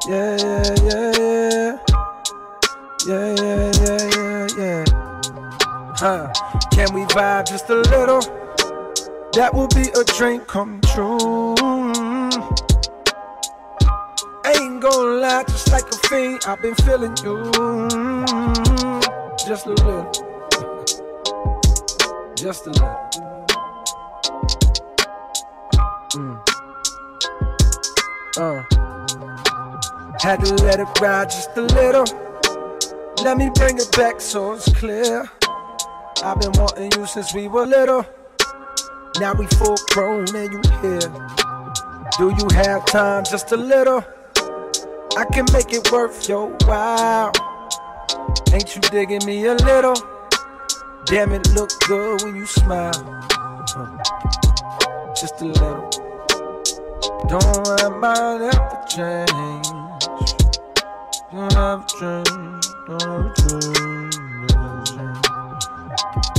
Yeah, yeah, yeah, yeah. Yeah, yeah, yeah, yeah, yeah. Huh? Can we vibe just a little? That will be a dream come true. Ain't gonna lie, just like a fiend, I've been feeling you. Just a little. Just a little. Had to let it ride just a little. Let me bring it back so it's clear. I've been wanting you since we were little. Now we full grown and you here. Do you have time just a little? I can make it worth your while. Ain't you digging me a little? Damn, it look good when you smile. Just a little. Don't mind ever change. Don't have a change. Don't have a change.